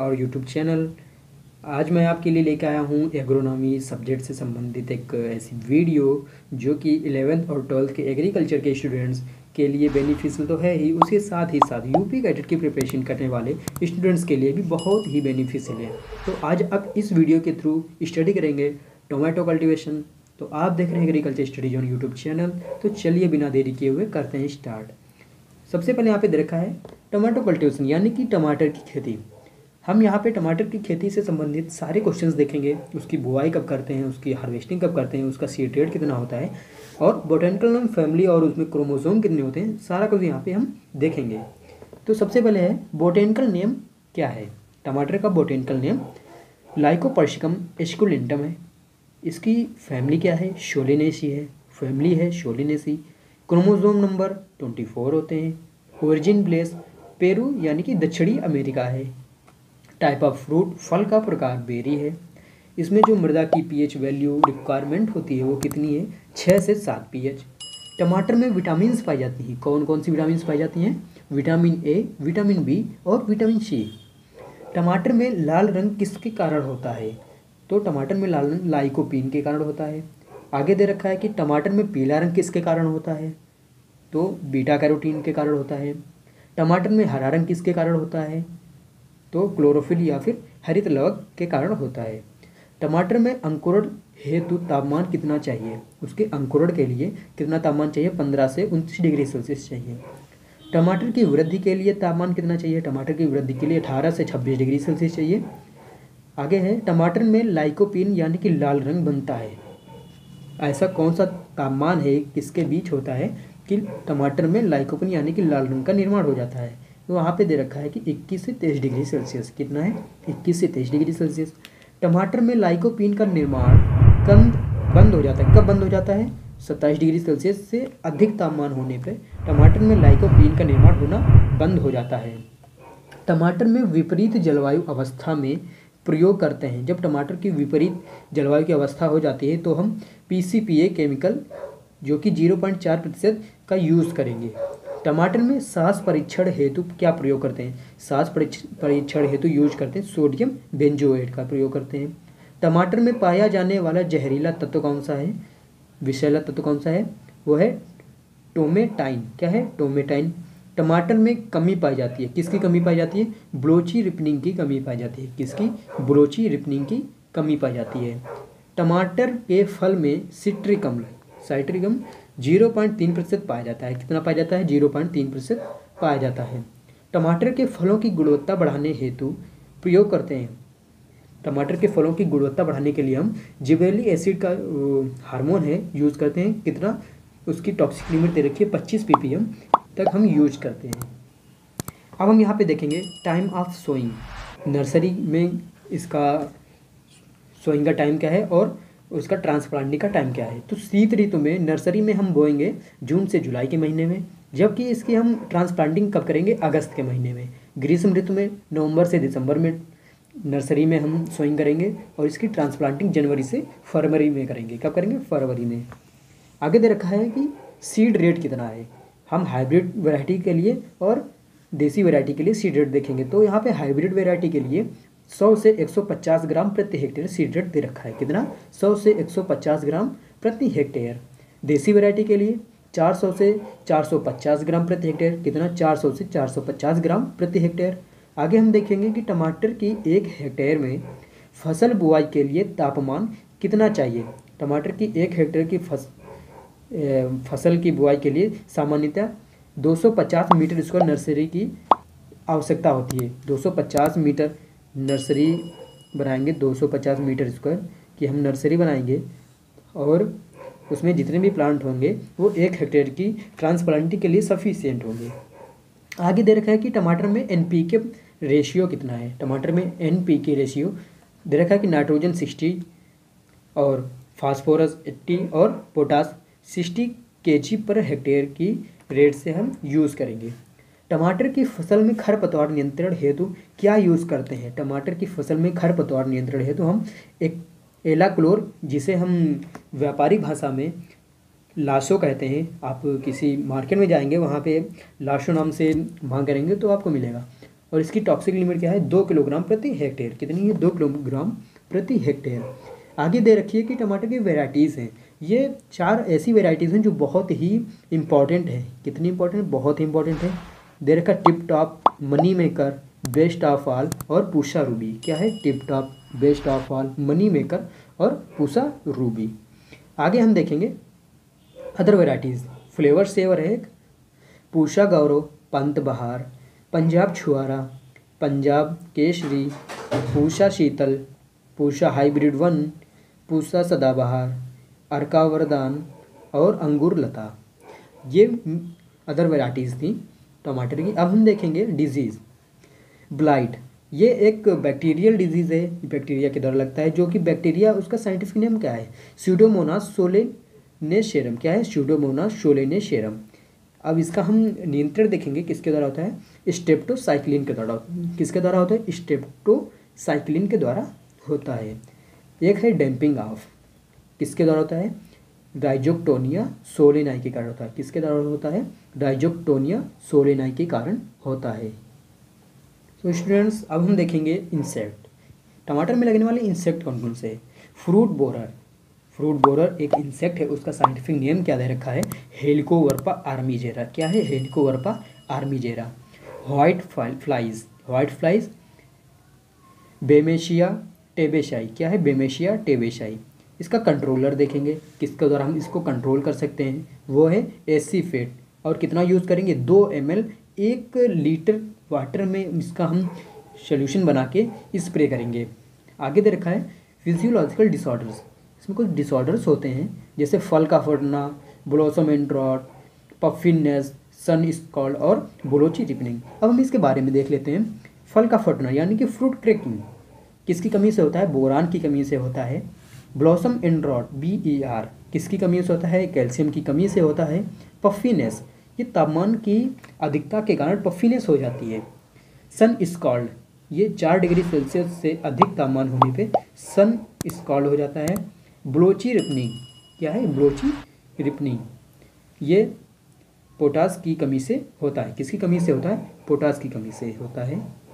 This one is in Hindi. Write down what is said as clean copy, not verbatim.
और यूट्यूब चैनल। आज मैं आपके लिए लेकर आया हूँ एग्रोनॉमी सब्जेक्ट से संबंधित एक ऐसी वीडियो जो कि 11th और 12th के एग्रीकल्चर के स्टूडेंट्स के लिए बेनिफिशियल तो है ही, उसके साथ ही साथ यूपी कैडेट की प्रिपरेशन करने वाले स्टूडेंट्स के लिए भी बहुत ही बेनिफिशियल है। तो आज आप इस वीडियो के थ्रू स्टडी करेंगे टोमेटो कल्टीवेशन। तो आप देख रहे हैं agriculture studies on YouTube channel. तो चलिए बिना देरी किए हुए करते हैं स्टार्ट। सबसे पहले यहाँ पे दे रखा है टोमेटो कल्टीवेशन यानी कि टमाटर की खेती। हम यहाँ पे टमाटर की खेती से संबंधित सारे क्वेश्चंस देखेंगे। उसकी बुआई कब करते हैं, उसकी हार्वेस्टिंग कब करते हैं, उसका सीड रेट कितना होता है और बोटेनिकल नेम फैमिली और उसमें क्रोमोसोम कितने होते हैं, सारा कुछ यहाँ पे हम देखेंगे। तो सबसे पहले है बोटेनिकल नेम क्या है। टमाटर का बोटेनिकल नेम लाइकोपर्सिकम एस्कुलेंटम है। इसकी फैमिली क्या है, सोलिनेसी है, फैमिली है सोलिनेसी। क्रोमोसोम नंबर 24 होते हैं। ओरिजिन प्लेस पेरू यानी कि दक्षिणी अमेरिका है। टाइप ऑफ फ्रूट फल का प्रकार बेरी है। इसमें जो मृदा की पीएच वैल्यू रिक्वायरमेंट होती है वो कितनी है, 6 से 7 पीएच। टमाटर में विटामिन पाई जाती हैं। कौन कौन सी विटामिन पाई जाती हैं, विटामिन ए, विटामिन बी और विटामिन सी। टमाटर में लाल रंग किसके कारण होता है, तो टमाटर में लाल रंग लाइकोपीन के कारण होता है। आगे दे रखा है कि टमाटर में पीला रंग किसके कारण होता है, तो बीटा कैरोटीन के कारण होता है। टमाटर में हरा रंग किसके कारण होता है, तो क्लोरोफिल या फिर हरित लवक के कारण होता है। टमाटर में अंकुरण हेतु तापमान कितना चाहिए, उसके अंकुरण के लिए कितना तापमान चाहिए, 15 से 29 डिग्री सेल्सियस चाहिए। टमाटर की वृद्धि के लिए तापमान कितना चाहिए, टमाटर की वृद्धि के लिए 18 से 26 डिग्री सेल्सियस चाहिए। आगे है टमाटर में लाइकोपीन यानी कि लाल रंग बनता है। ऐसा कौन सा तापमान है किसके बीच होता है कि टमाटर में लाइकोपीन यानी कि लाल रंग का निर्माण हो जाता है, तो वहाँ पे दे रखा है कि 21 से 23 डिग्री सेल्सियस। कितना है, 21 से 23 डिग्री सेल्सियस। टमाटर में लाइकोपीन का निर्माण कब बंद हो जाता है, कब बंद हो जाता है, 27 डिग्री सेल्सियस से अधिक तापमान होने पर टमाटर में लाइकोपीन का निर्माण होना बंद हो जाता है। टमाटर में विपरीत जलवायु अवस्था में प्रयोग करते हैं। जब टमाटर की विपरीत जलवायु की अवस्था हो जाती है तो हम पीसीपीए केमिकल जो कि 0.4% का यूज़ करेंगे। टमाटर में सांस परीक्षण हेतु क्या प्रयोग करते हैं, सांस परीक्षण हेतु यूज करते हैं सोडियम बेंजोएट का प्रयोग करते हैं। टमाटर में पाया जाने वाला जहरीला तत्व कौन सा है, विषैला तत्व कौन सा है, वो है टोमेटाइन। क्या है, टोमेटाइन। टमाटर में कमी पाई जाती है, किसकी कमी पाई जाती है, ब्लोची रिपनिंग की कमी पाई जाती है। किसकी, ब्लोची रिपनिंग की कमी पाई जाती है। टमाटर के फल में सिट्रिक अम्ल 0.3% पाया जाता है। कितना पाया जाता है, 0.3% पाया जाता है। टमाटर के फलों की गुणवत्ता बढ़ाने हेतु प्रयोग करते हैं। टमाटर के फलों की गुणवत्ता बढ़ाने के लिए हम जिबरेलिक एसिड का हार्मोन है यूज़ करते हैं। कितना, उसकी टॉक्सिक लिमिट दे रखी है 25 ppm तक हम यूज करते हैं। अब हम यहाँ पे देखेंगे टाइम ऑफ सोइंग। नर्सरी में इसका सोइंग का टाइम क्या है और उसका ट्रांसप्लांटिंग का टाइम क्या है। तो शीत ऋतु में नर्सरी में हम बोएंगे जून से जुलाई के महीने में, जबकि इसकी हम ट्रांसप्लांटिंग कब करेंगे, अगस्त के महीने में। ग्रीष्म ऋतु में नवंबर से दिसंबर में नर्सरी में हम सोइंग करेंगे और इसकी ट्रांसप्लांटिंग जनवरी से फरवरी में करेंगे। कब करेंगे, फरवरी में। आगे दे रखा है कि सीड रेट कितना है। हम हाइब्रिड वैरायटी के लिए और देसी वैरायटी के लिए सीड रेट देखेंगे। तो यहाँ पे हाइब्रिड वैरायटी के लिए 100 से 150 ग्राम प्रति हेक्टेयर सीड रेट दे रखा है। कितना, 100 से 150 ग्राम प्रति हेक्टेयर। देसी वैरायटी के लिए 400 से 450 ग्राम प्रति हेक्टेयर। कितना, 400 से 450 ग्राम प्रति हेक्टेयर। आगे हम देखेंगे कि टमाटर की 1 हेक्टेयर में फसल बुआई के लिए तापमान कितना चाहिए। टमाटर की 1 हेक्टेयर की फसल की बुआई के लिए सामान्यतः 250 मीटर स्क्वायर नर्सरी की आवश्यकता होती है। 250 मीटर नर्सरी बनाएंगे, 250 मीटर स्क्वायर की हम नर्सरी बनाएंगे और उसमें जितने भी प्लांट होंगे वो 1 हेक्टेयर की ट्रांसप्लांटिंग के लिए सफिशिएंट होंगे। आगे दे रखा है कि टमाटर में एनपीके रेशियो कितना है। टमाटर में एनपीके रेशियो दे रखा है कि नाइट्रोजन 60 और फास्फोरस 80 और पोटास 60 kg पर हेक्टेयर की रेट से हम यूज़ करेंगे। टमाटर की फसल में खरपतवार नियंत्रण हेतु क्या यूज़ करते हैं। टमाटर की फसल में खरपतवार नियंत्रण हेतु हम एक एलाक्लोर, जिसे हम व्यापारिक भाषा में लाशो कहते हैं, आप किसी मार्केट में जाएंगे वहाँ पे लाशो नाम से मांग करेंगे तो आपको मिलेगा। और इसकी टॉक्सिक लिमिट क्या है, 2 किलोग्राम प्रति हेक्टेयर। कितनी है, 2 किलोग्राम प्रति हेक्टेयर। आगे दे रखी है कि टमाटर की वेराइटीज़ हैं। ये 4 ऐसी वेराइटीज़ हैं जो बहुत ही इंपॉर्टेंट है। कितनी इंपॉर्टेंट, बहुत ही इंपॉर्टेंट है। दे रखा tip top, money maker, best of all और पूषा रूबी। क्या है, tip top, best of all, money maker और पूषा रूबी। आगे हम देखेंगे अदर वेराइटीज़। फ्लेवर सेवर है एक, पूषा गौरव, पंत बहार, पंजाब छुआरा, पंजाब केसरी, पूषा शीतल, पूषा हाइब्रिड 1, पूषा सदाबहार, अर्का वरदान और अंगूर लता। ये अदर वेराइटीज़ थी टमाटर की। अब हम देखेंगे डिजीज़। ब्लाइट, ये एक बैक्टीरियल डिजीज़ है, बैक्टीरिया के द्वारा लगता है, जो कि बैक्टीरिया, उसका साइंटिफिक नेम क्या है, स्यूडोमोनास सोलेनेशेरम। क्या है, स्यूडोमोनास सोलेनेशेरम। अब इसका हम नियंत्रण देखेंगे किसके द्वारा होता है, स्ट्रेप्टोसाइक्लिन के द्वारा। किसके द्वारा होता है, स्ट्रेप्टोसाइक्लिन के द्वारा होता है। एक है डैम्पिंग ऑफ, किसके द्वारा होता है, राइजोक्टोनिया सोलेनाई के कारण होता है। किसके द्वारा होता है, राइजोक्टोनिया सोलेनाई के कारण होता है। तो स्टूडेंट्स अब हम देखेंगे इंसेक्ट। टमाटर में लगने वाले इंसेक्ट कौन कौन से, फ्रूट बोरर। फ्रूट बोरर एक इंसेक्ट है, उसका साइंटिफिक नेम क्या दे रखा है, हेलिकोवर्पा आर्मीजेरा। क्या है, Helicoverpa armigera. White flies, white flies Bemisia tabaci. क्या है, बेमेशिया टेबेशाई। इसका कंट्रोलर देखेंगे, किसके द्वारा हम इसको कंट्रोल कर सकते हैं, वो है एसीफेट। और कितना यूज़ करेंगे, 2 ml 1 लीटर वाटर में इसका हम सोल्यूशन बना के स्प्रे करेंगे। आगे दे रखा है फिजियोलॉजिकल डिसऑर्डर्स। इसमें कुछ डिसऑर्डर्स होते हैं जैसे फल का फटना, blossom end rot, puffiness, sun scald और ब्लोची रिपनिंग। अब हम इसके बारे में देख लेते हैं। फल का फटना यानी कि फ्रूट क्रैकिंग किसकी कमी से होता है, बोरान की कमी से होता है। ब्लॉसम एंड रॉट BER किसकी कमी से होता है, कैल्शियम की कमी से होता है। पफिनेस, ये तापमान की अधिकता के कारण पफिनेस हो जाती है। सन स्कॉल्ड, ये 4 डिग्री सेल्सियस से अधिक तापमान होने पे सन स्कॉल्ड हो जाता है। ब्लोची रिपनिंग, क्या है, ब्लोची रिपनिंग, ये पोटास की कमी से होता है। किसकी कमी से होता है, पोटास की कमी से होता है।